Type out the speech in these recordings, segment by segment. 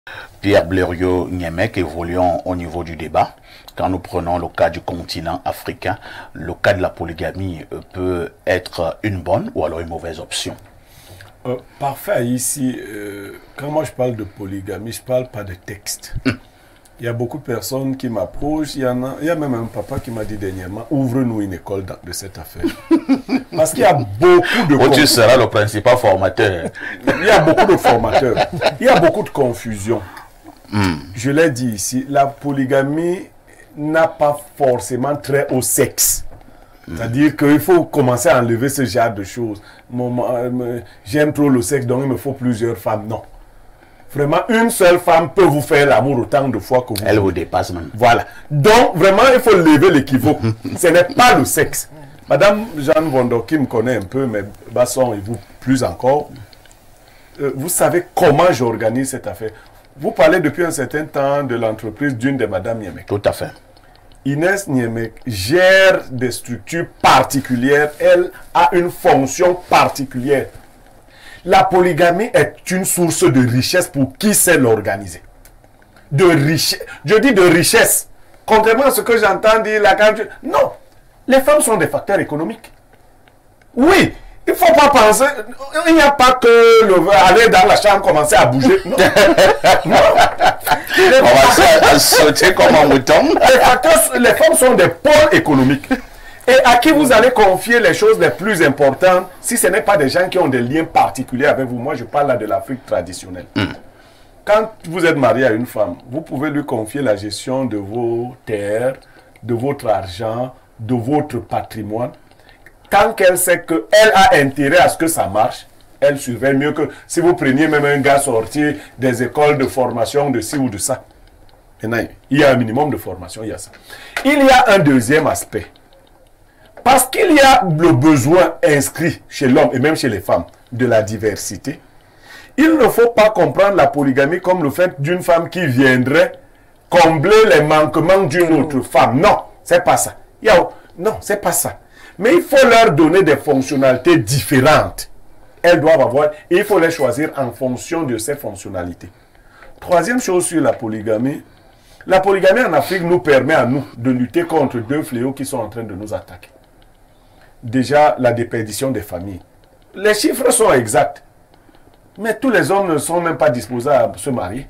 Pierre Blériot-Niemek, évoluons au niveau du débat. Quand nous prenons le cas du continent africain, le cas de la polygamie peut être une bonne ou alors une mauvaise option. Parfait, ici, quand moi je parle de polygamie, je ne parle pas de texte. Il y a beaucoup de personnes qui m'approchent, il y a même un papa qui m'a dit dernièrement, ouvre-nous une école de cette affaire. Parce qu'il y a beaucoup de... Tu seras le principal formateur. Il y a beaucoup de formateurs. Il y a beaucoup de confusion. Je l'ai dit ici, la polygamie n'a pas forcément trait au sexe. C'est-à-dire qu'il faut commencer à enlever ce genre de choses. J'aime trop le sexe, donc il me faut plusieurs femmes. Non. Vraiment, une seule femme peut vous faire l'amour autant de fois que vous. Elle vous dépasse même. Voilà. Donc, vraiment, il faut lever l'équivoque. Ce n'est pas le sexe. Madame Jeanne Vondo, qui me connaît un peu, mais Basson et vous plus encore, vous savez comment j'organise cette affaire. Vous parlez depuis un certain temps de l'entreprise d'une de Madame Niemek. Tout à fait. Inès Niemek gère des structures particulières. Elle a une fonction particulière. La polygamie est une source de richesse pour qui sait l'organiser. De richesse. Je dis de richesse. Contrairement à ce que j'entends dire, non. Les femmes sont des facteurs économiques. Oui. Il ne faut pas penser. Il n'y a pas que aller dans la chambre, commencer à bouger. Non. Non. Commencer à sauter comme un mouton. Les femmes sont des pôles économiques. Et à qui vous allez confier les choses les plus importantes si ce n'est pas des gens qui ont des liens particuliers avec vous? Moi, je parle là de l'Afrique traditionnelle. Quand vous êtes marié à une femme, vous pouvez lui confier la gestion de vos terres, de votre argent, de votre patrimoine. Tant qu'elle sait qu'elle a intérêt à ce que ça marche, elle surveille mieux que si vous preniez même un gars sorti des écoles de formation de ci ou de ça. Maintenant, il y a un minimum de formation, il y a ça. Il y a un deuxième aspect. Parce qu'il y a le besoin inscrit chez l'homme et même chez les femmes de la diversité, il ne faut pas comprendre la polygamie comme le fait d'une femme qui viendrait combler les manquements d'une autre femme. Non, c'est pas ça. Non, c'est pas ça. Mais il faut leur donner des fonctionnalités différentes. Elles doivent avoir, et il faut les choisir en fonction de ces fonctionnalités. Troisième chose sur la polygamie en Afrique nous permet à nous de lutter contre deux fléaux qui sont en train de nous attaquer. Déjà, la déperdition des familles. Les chiffres sont exacts. Mais tous les hommes ne sont même pas disposés à se marier.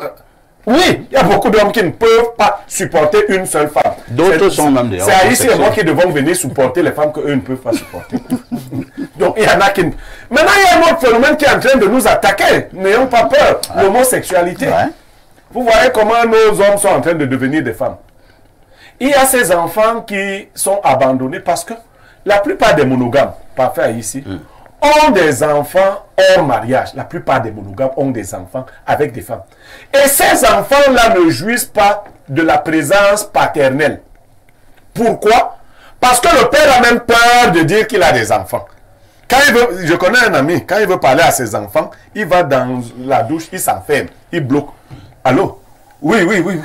Oui, il y a beaucoup d'hommes qui ne peuvent pas supporter une seule femme. D'autres sont même des hommes. C'est Alice et moi qui devons venir supporter les femmes qu'eux ne peuvent pas supporter. Donc, il y en a qui... Maintenant, il y a un autre phénomène qui est en train de nous attaquer. N'ayons pas peur. L'homosexualité. Vous voyez comment nos hommes sont en train de devenir des femmes. Il y a ces enfants qui sont abandonnés parce que la plupart des monogames, parfait ici, ont des enfants hors mariage. La plupart des monogames ont des enfants avec des femmes. Et ces enfants-là ne jouissent pas de la présence paternelle. Pourquoi? Parce que le père a même peur de dire qu'il a des enfants. Quand il veut, je connais un ami, quand il veut parler à ses enfants, il va dans la douche, il s'enferme, il bloque. Allô? Oui.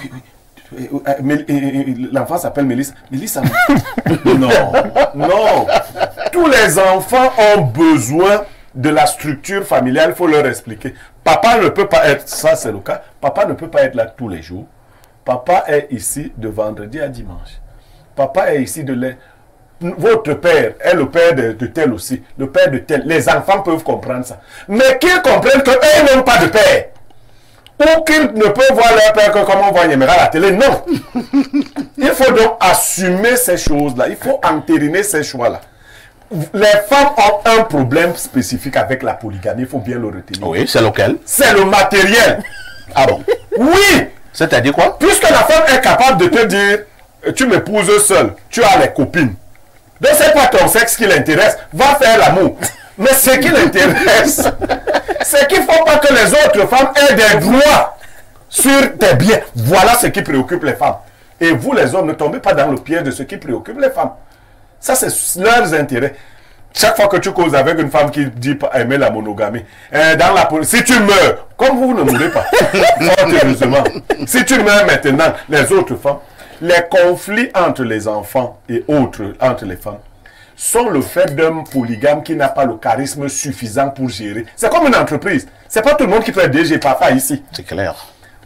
L'enfant s'appelle Mélissa. Mélissa? Non. Tous les enfants ont besoin de la structure familiale, il faut leur expliquer. Papa ne peut pas être, ça c'est le cas, papa ne peut pas être là tous les jours. Papa est ici de vendredi à dimanche. Papa est ici votre père est le père de tel aussi, le père de tel. Les enfants peuvent comprendre ça. Mais qu'ils comprennent qu'eux n'ont pas de père. Ou qu'ils ne peuvent voir leur père que comme on voit Yéméra à la télé. Non. Il faut donc assumer ces choses-là. Il faut entériner ces choix-là. Les femmes ont un problème spécifique avec la polygamie. Il faut bien le retenir. Oui, c'est lequel? C'est le matériel. Ah bon? Oui. C'est-à-dire quoi? Puisque la femme est capable de te dire, tu m'épouses seul, tu as les copines. Donc c'est pas ton sexe qui l'intéresse. Va faire l'amour. Mais ce qui l'intéresse, c'est qu'il ne faut pas que les autres femmes aient des droits sur tes biens. Voilà ce qui préoccupe les femmes. Et vous, les hommes, ne tombez pas dans le piège de ce qui préoccupe les femmes. Ça, c'est leurs intérêts. Chaque fois que tu causes avec une femme qui dit aimer la monogamie, si tu meurs, comme vous ne mourrez pas, fort heureusement, si tu meurs maintenant, les autres femmes, les conflits entre les enfants et autres, entre les femmes, sont le fait d'un polygame qui n'a pas le charisme suffisant pour gérer. C'est comme une entreprise. C'est pas tout le monde qui peut être DG papa ici. C'est clair.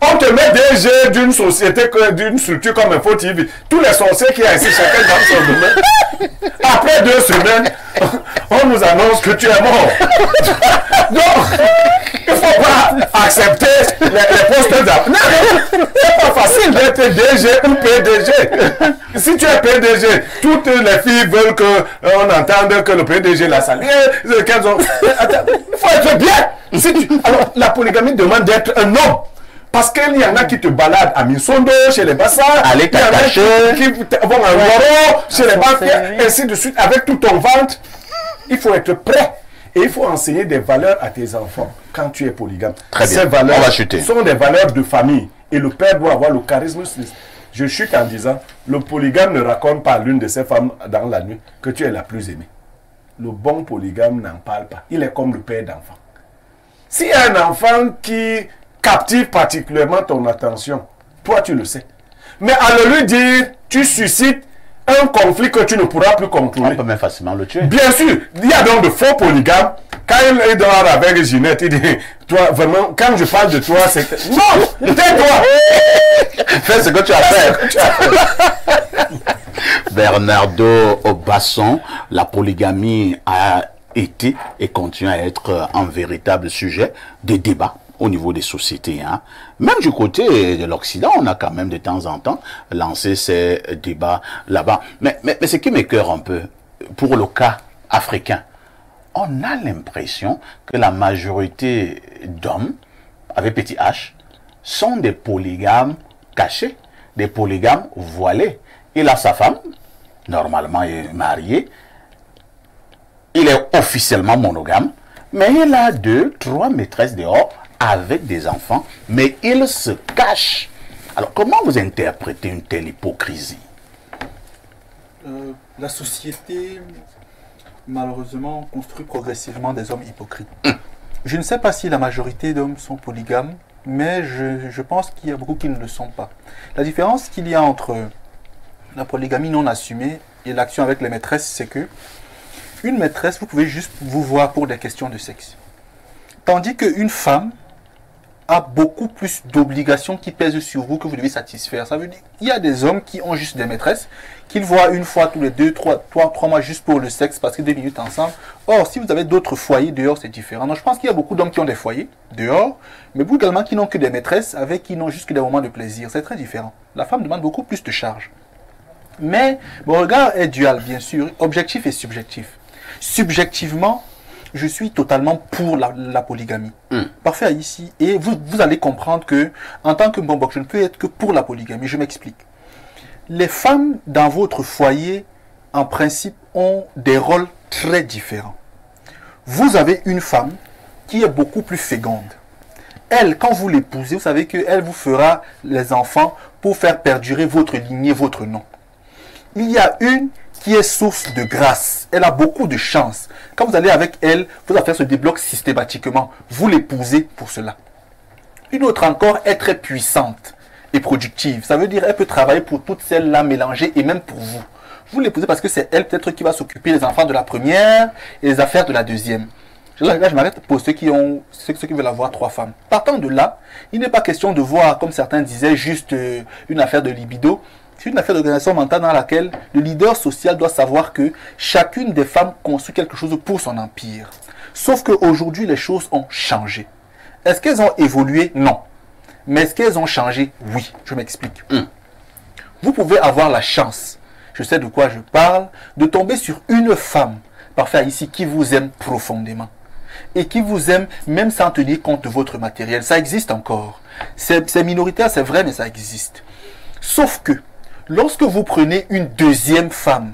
On te met DG d'une société, d'une structure comme Info TV. Tous les sorciers qui sont ici, chacun dans son domaine. Après 2 semaines, on nous annonce que tu es mort. Donc, il ne faut pas accepter les postes d'appel. C'est pas facile d'être DG ou PDG. Si tu es PDG, toutes les filles veulent qu'on entende que le PDG l'a salué. Il faut être bien. Alors, la polygamie demande d'être un homme. Parce qu'il y en a qui te baladent à Minsondo, chez les Bassas, il y en a qui vont à Loro, chez les Bassas, ainsi de suite, avec tout ton ventre. Il faut être prêt. Et il faut enseigner des valeurs à tes enfants quand tu es polygame. Très bien. Ces valeurs On va chuter. sont des valeurs de famille. Et le père doit avoir le charisme. Je chute en disant, le polygame ne raconte pas à l'une de ses femmes dans la nuit que tu es la plus aimée. Le bon polygame n'en parle pas. Il est comme le père d'enfant. S'il y a un enfant qui captive particulièrement ton attention, toi tu le sais. Mais à le lui dire, tu suscites un conflit que tu ne pourras plus contrôler. On peut même facilement le tuer. Bien sûr, il y a donc de faux polygames. Quand il dort avec Ginette, il dit, toi, vraiment, quand je parle de toi, c'est... Non, tais-toi. Fais ce que tu as fait. Bernardo Basson, la polygamie a été et continue à être un véritable sujet de débat au niveau des sociétés. Hein. Même du côté de l'Occident, on a quand même de temps en temps lancé ces débats là-bas. Mais ce qui m'écoeure un peu, pour le cas africain, on a l'impression que la majorité d'hommes, avec petit h, sont des polygames cachés, des polygames voilés. Il a sa femme, normalement il est marié, il est officiellement monogame, mais il a 2, 3 maîtresses dehors, avec des enfants, mais il se cache. Alors, comment vous interprétez une telle hypocrisie? La société, malheureusement, construit progressivement des hommes hypocrites. Je ne sais pas si la majorité d'hommes sont polygames, mais je pense qu'il y a beaucoup qui ne le sont pas. La différence qu'il y a entre la polygamie non assumée et l'action avec les maîtresses, c'est que une maîtresse, vous pouvez juste vous voir pour des questions de sexe. Tandis qu'une femme a beaucoup plus d'obligations qui pèsent sur vous que vous devez satisfaire. Ça veut dire qu'il y a des hommes qui ont juste des maîtresses, qu'ils voient une fois tous les 2-3 mois juste pour le sexe, parce que 2 minutes ensemble. Or, si vous avez d'autres foyers dehors, c'est différent. Donc, je pense qu'il y a beaucoup d'hommes qui ont des foyers dehors, mais beaucoup également qui n'ont que des maîtresses, avec qui n'ont juste que des moments de plaisir. C'est très différent. La femme demande beaucoup plus de charges. Mais mon regard est dual, bien sûr, objectif et subjectif. Subjectivement, je suis totalement pour la polygamie. Parfait ici. Et vous allez comprendre que, en tant que Mbongbok, je ne peux être que pour la polygamie. Je m'explique. Les femmes dans votre foyer, en principe, ont des rôles très différents. Vous avez une femme qui est beaucoup plus féconde. Elle, quand vous l'épousez, vous savez qu'elle vous fera les enfants pour faire perdurer votre lignée, votre nom. Il y a une qui est source de grâce. Elle a beaucoup de chance. Quand vous allez avec elle, vos affaires se débloquent systématiquement. Vous l'épousez pour cela. Une autre encore est très puissante et productive. Ça veut dire qu'elle peut travailler pour toutes celles-là mélangées et même pour vous. Vous l'épousez parce que c'est elle peut-être qui va s'occuper des enfants de la première et des affaires de la deuxième. Là, je m'arrête pour ceux qui veulent avoir 3 femmes. Partant de là, il n'est pas question de voir, comme certains disaient, juste une affaire de libido. C'est une affaire d'organisation mentale dans laquelle le leader social doit savoir que chacune des femmes construit quelque chose pour son empire. Sauf qu'aujourd'hui, les choses ont changé. Est-ce qu'elles ont évolué? Non. Mais est-ce qu'elles ont changé? Oui. Je m'explique. Vous pouvez avoir la chance, je sais de quoi je parle, de tomber sur une femme, parfait ici, qui vous aime profondément. Et qui vous aime même sans tenir compte de votre matériel. Ça existe encore. C'est minoritaire, c'est vrai, mais ça existe. Sauf que, lorsque vous prenez une deuxième femme,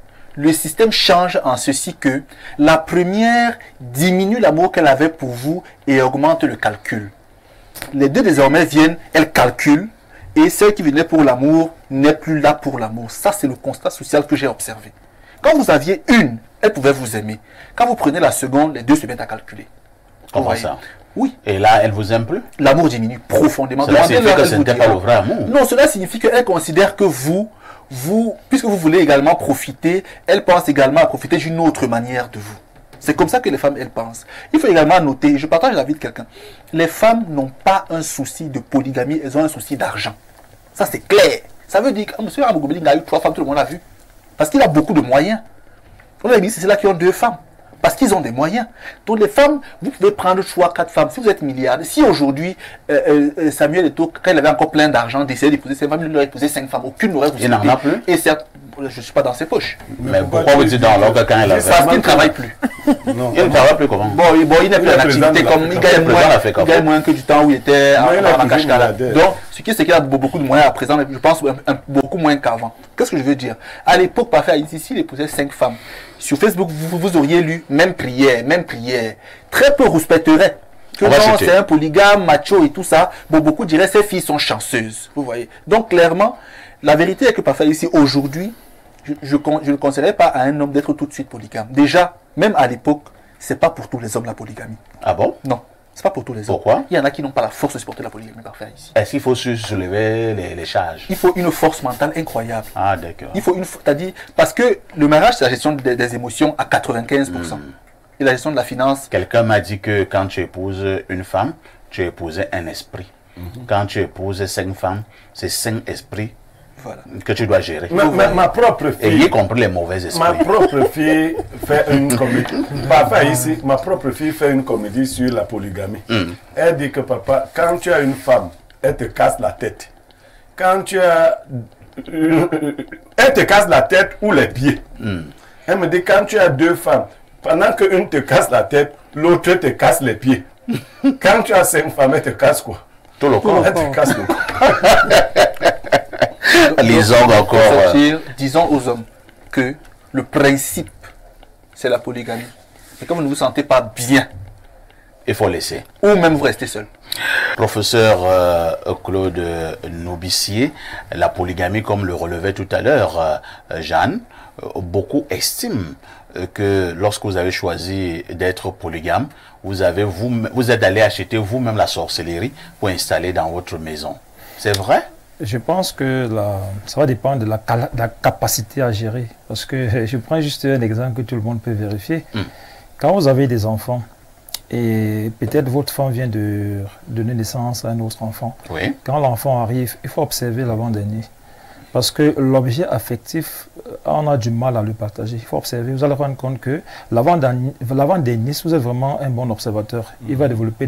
le système change en ceci que la première diminue l'amour qu'elle avait pour vous et augmente le calcul. Les deux désormais viennent, elles calculent, et celle qui venait pour l'amour n'est plus là pour l'amour. Ça, c'est le constat social que j'ai observé. Quand vous aviez une, elle pouvait vous aimer. Quand vous prenez la seconde, les deux se mettent à calculer. Comment ça? Oui. Et là, elle vous aime plus? L'amour diminue profondément. Cela signifie que ce n'était pas le vrai amour. Non, cela signifie qu'elle considère que vous, puisque vous voulez également profiter, elle pense également à profiter d'une autre manière de vous. C'est comme ça que les femmes, elles pensent. Il faut également noter, je partage l'avis de quelqu'un, les femmes n'ont pas un souci de polygamie, elles ont un souci d'argent. Ça, c'est clair. Ça veut dire que M. Amougobeli a eu 3 femmes, tout le monde l'a vu. Parce qu'il a beaucoup de moyens. On a dit, c'est là qui ont 2 femmes. Parce qu'ils ont des moyens. Donc les femmes, vous pouvez prendre 3, 4 femmes. Si vous êtes milliardaire, si aujourd'hui, Samuel Eto'o, quand il avait encore plein d'argent, d'essayer d'épouser 5 femmes, il aurait épousé 5 femmes. Aucune n'aurait Il n'en a plus. Et certes, je ne suis pas dans ses poches. Mais pourquoi vous dites dans l'ordre quand il avait... Parce qu'il ne travaille plus. Non. Il ne travaille plus comment? Bon, il n'est plus en activité comme il gagne moins que du temps où il était en Kashkala. Donc, ce qui est, c'est qu'il a beaucoup de moyens à présent, je pense beaucoup moins qu'avant. Qu'est-ce que je veux dire? À l'époque, parfait, ici, s'il épousait 5 femmes, sur Facebook, vous auriez lu même prière. Très peu respecteraient que non, c'est un polygame, macho et tout ça. Bon, beaucoup diraient ces filles sont chanceuses. Vous voyez. Donc, clairement, la vérité est que parfait, ici, aujourd'hui, je ne conseillerais pas à un homme d'être tout de suite polygame. Déjà, même à l'époque, c'est pas pour tous les hommes la polygamie. Ah bon? Non, c'est pas pour tous les hommes. Pourquoi? Il y en a qui n'ont pas la force de supporter la polygamie parfait ici. Est-ce qu'il faut soulever les charges? Il faut une force mentale incroyable. Ah d'accord. Il faut c'est-à-dire, parce que le mariage, c'est la gestion des émotions à 95%. Et la gestion de la finance. Quelqu'un m'a dit que quand tu épouses une femme, tu épouses un esprit. Quand tu épouses 5 femmes, c'est 5 esprits. Voilà. Que tu dois gérer. Ma propre fille. Et y compris les mauvais esprits. Ma propre fille fait une comédie. Papa ici, ma propre fille fait une comédie sur la polygamie. Elle dit que papa, quand tu as une femme, elle te casse la tête. Quand tu as... elle te casse la tête ou les pieds. Elle me dit quand tu as 2 femmes, pendant qu'une te casse la tête, l'autre te casse les pieds. Quand tu as 5 femmes, elle te casse quoi? Tout le corps. Elle te casse le corps. Les hommes encore. Disons aux hommes que le principe, c'est la polygamie. Et comme vous ne vous sentez pas bien, il faut laisser. Ou même vous restez seul. Professeur Claude Nobissier, la polygamie, comme le relevait tout à l'heure Jeanne, beaucoup estiment que lorsque vous avez choisi d'être polygame, vous êtes allé acheter vous-même la sorcellerie pour installer dans votre maison. C'est vrai? Je pense que ça va dépendre de la capacité à gérer. Parce que je prends juste un exemple que tout le monde peut vérifier. Quand vous avez des enfants, et peut-être votre femme vient de donner naissance à un autre enfant, oui. Quand l'enfant arrive, il faut observer l'avant-dernier. Parce que l'objet affectif, on a du mal à le partager. Il faut observer. Vous allez rendre compte que l'avant-dernier, si vous êtes vraiment un bon observateur, il va développer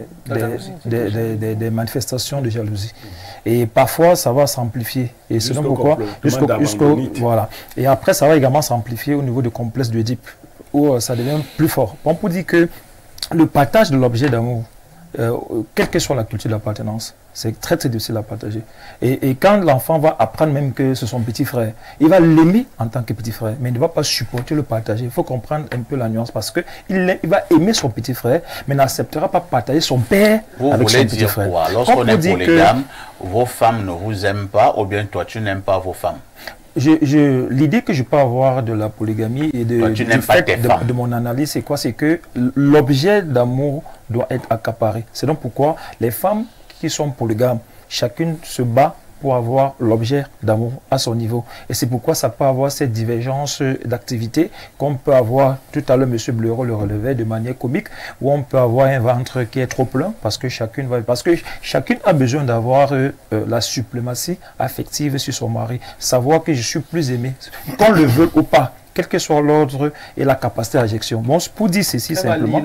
des manifestations de jalousie. Et parfois, ça va s'amplifier. Et c'est donc pourquoi, voilà. Et après, ça va également s'amplifier au niveau du complexe d'Oedipe, où ça devient plus fort. On peut dire que le partage de l'objet d'amour, quelle que soit la culture d'appartenance, c'est très très difficile à partager. Et quand l'enfant va apprendre même que c'est son petit frère, il va l'aimer en tant que petit frère, mais il ne va pas supporter le partager. Il faut comprendre un peu la nuance parce qu'il va aimer son petit frère, mais n'acceptera pas partager son père avec son petit frère. Quoi? Lorsqu'on est polygame, vos femmes ne vous aiment pas ou bien toi tu n'aimes pas vos femmes? L'idée que je peux avoir de la polygamie et de mon analyse, c'est quoi? C'est que l'objet d'amour doit être accaparé. C'est donc pourquoi les femmes qui sont polygames, chacune se bat pour avoir l'objet d'amour à son niveau. Et c'est pourquoi ça peut avoir cette divergence d'activité qu'on peut avoir, tout à l'heure M. Bleureau le relevait de manière comique, où on peut avoir un ventre qui est trop plein parce que chacune a besoin d'avoir la suprématie affective sur son mari, savoir que je suis plus aimé, qu'on le veut ou pas, quel que soit l'ordre et la capacité d'injection. Bon, pour dire ceci simplement,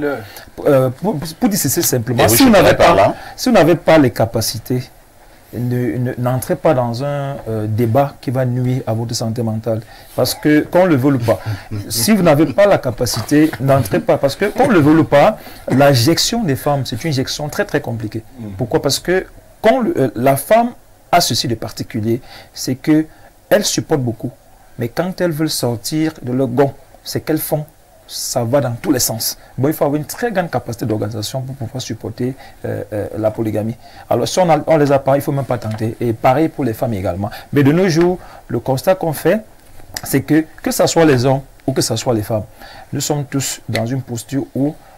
si vous n'avez pas les capacités, n'entrez pas dans un débat qui va nuire à votre santé mentale. Parce que, qu'on le veuille ou pas, si vous n'avez pas la capacité, n'entrez pas. Parce que, qu'on le veuille ou pas, la gestion des femmes, c'est une gestion très très compliquée. Pourquoi? Parce que quand la femme a ceci de particulier, c'est qu'elle supporte beaucoup. Mais quand elles veulent sortir de leur gond, c'est qu'elles font. Ça va dans tous les sens. Bon, il faut avoir une très grande capacité d'organisation pour pouvoir supporter la polygamie. Alors, si on les a pas, il ne faut même pas tenter. Et pareil pour les femmes également. Mais de nos jours, le constat qu'on fait, c'est que ce soit les hommes ou que ce soit les femmes, nous sommes tous dans une posture où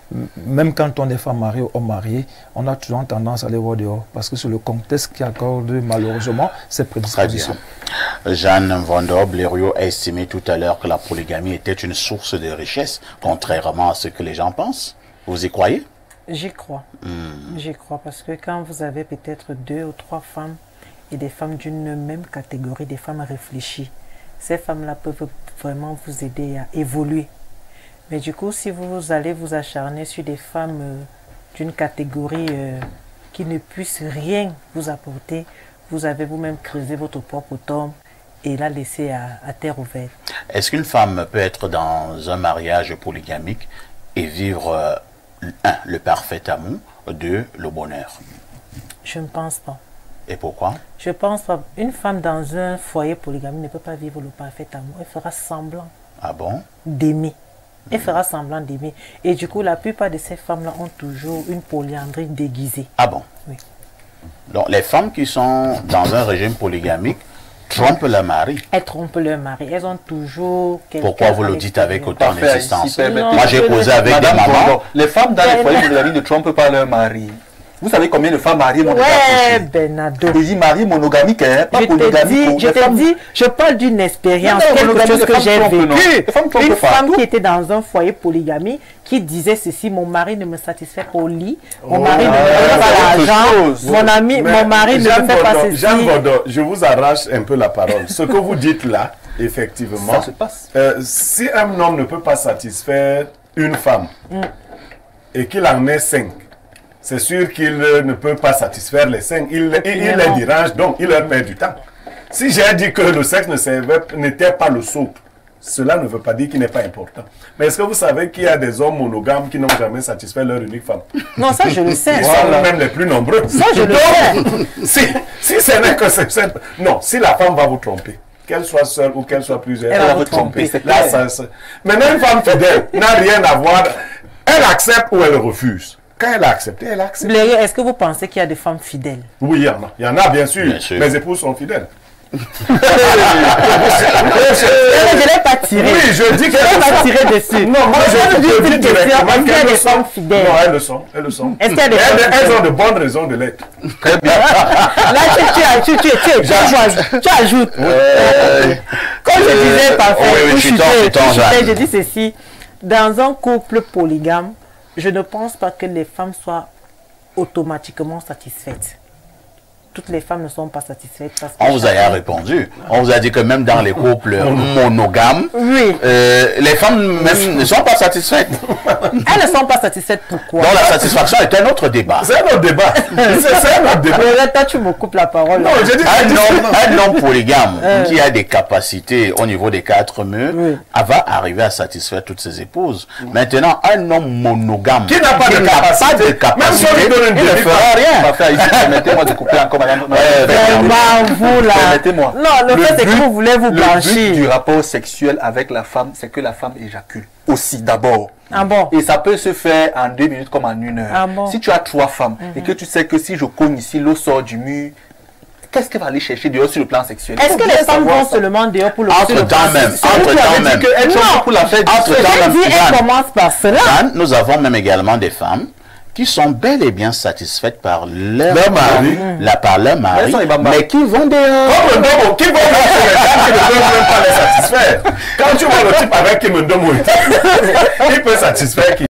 même quand on est femme mariée ou homme marié, on a toujours tendance à aller voir dehors parce que c'est le contexte qui accorde malheureusement ces prédispositions. Jeanne Vondor Blériot a estimé tout à l'heure que la polygamie était une source de richesse, contrairement à ce que les gens pensent. Vous y croyez? J'y crois. J'y crois parce que quand vous avez peut-être 2 ou 3 femmes et des femmes d'une même catégorie, des femmes réfléchies, ces femmes-là peuvent vraiment vous aider à évoluer. Mais du coup, si vous allez vous acharner sur des femmes d'une catégorie qui ne puissent rien vous apporter, vous avez vous-même creusé votre propre tombe et la laisser à terre ouverte. Est-ce qu'une femme peut être dans un mariage polygamique et vivre, 1, le parfait amour, 2, le bonheur? Je ne pense pas. Et pourquoi? Je pense pas. Une femme dans un foyer polygamique ne peut pas vivre le parfait amour. Elle fera semblant d'aimer. Elle fera semblant d'aimer. Et du coup, la plupart de ces femmes-là ont toujours une polyandrie déguisée. Ah bon? Oui. Donc, les femmes qui sont dans un régime polygamique trompent leur mari. Elles trompent leur mari. Elles ont toujours quelqu'un. Pourquoi vous le dites avec autant Parfait, d'insistance? si permettez. Moi, j'ai causé avec des Madame mamans. Vondor, les femmes dans les foyers polygamiques ne trompent pas leur mari. Vous savez combien de femmes mariées m'ont déjà Ouais, approché? Bernardo. Je dis mari monogamique, hein, pas Je te polygamique. dis, je parle d'une expérience, Non, quelque monogamie, chose les que femmes j'ai trompent, non. vécu. Les femmes trompent Une pas. femme qui était dans un foyer polygamie, qui disait ceci: mon mari ne me satisfait pas au lit, mon mari ne me donne pas l'argent, mon mari ne me fait pas ceci. Jeanne Vondor, je vous arrache un peu la parole. Ce que vous dites là, effectivement, Ça se passe. si un homme ne peut pas satisfaire une femme et qu'il en ait 5, c'est sûr qu'il ne peut pas satisfaire les 5. Il les dérange, donc il leur perd du temps. Si j'ai dit que le sexe n'était pas le socle, cela ne veut pas dire qu'il n'est pas important. Mais est-ce que vous savez qu'il y a des hommes monogames qui n'ont jamais satisfait leur unique femme? Non, ça je le sais. Ils sont même les plus nombreux. Ça je le sais. Si ce n'est que c'est simple. Non, si la femme va vous tromper, qu'elle soit seule ou qu'elle soit plusieurs, Elle elle va va vous vous tromper. tromper. Là, maintenant, une femme fidèle n'a rien à voir. Elle accepte ou elle refuse. Quand elle a accepté, elle accepte. Blériot, est-ce que vous pensez qu'il y a des femmes fidèles? Oui, il y en a. Il y en a, bien sûr. Bien sûr. Mes épouses sont fidèles. Je ne l'ai pas tiré. Oui, je dis Je ne l'ai pas tiré dessus. Non, moi je dis une question. directement Est-ce qu'il y a qu'elles des le sont. femmes fidèles? Non, elles le sont. Elles le sont. Est-ce qu'il y a des femmes Elles fidèles? ont de bonnes raisons de l'être. Là, tu ajoutes. Comme je disais, parfait, Oui, Jeanne. je dis ceci. Dans un couple polygame, je ne pense pas que les femmes soient automatiquement satisfaites. Toutes les femmes ne sont pas satisfaites. Parce que On vous a répondu. On vous a dit que même dans les couples monogames, oui. les femmes même ne sont pas satisfaites. Elles ne sont pas satisfaites. Pourquoi? Donc la satisfaction est un autre débat. C'est un autre débat. C'est un autre débat. Mais là, toi, tu me coupes la parole. Non, je dis Un homme polygame qui a des capacités au niveau des 4 murs va arriver à satisfaire toutes ses épouses. Maintenant, un homme monogame qui n'a pas de capacité, même si on lui donne une il ne fera rien. Parfait, ici, permettez-moi de couper encore, madame. Vous là. Permettez-moi. Non, le fait c'est que vous voulez vous Le but blanchir. du rapport sexuel avec la femme, c'est que la femme éjacule aussi d'abord. Ah bon? Et ça peut se faire en 2 minutes comme en 1 heure. Ah bon? Si tu as 3 femmes et que tu sais que si je cogne ici, l'eau sort du mur, qu'est-ce qu'elle va aller chercher dehors sur le plan sexuel? Est-ce que les femmes vont seulement dehors pour le Entre-temps même, entre-temps même. Pour la fête, Entre-temps Je même, dis, elle Jeanne, commence par cela. Jeanne, nous avons même également des femmes qui sont bel et bien satisfaites par leur mari. Par leur mari, Elles sont les bambas. mais qui vont dehors. Comme le domo, qui vont faire les femmes qui ne peuvent même pas les satisfaire. Quand tu vois le type avec qui me donne il peut satisfaire qui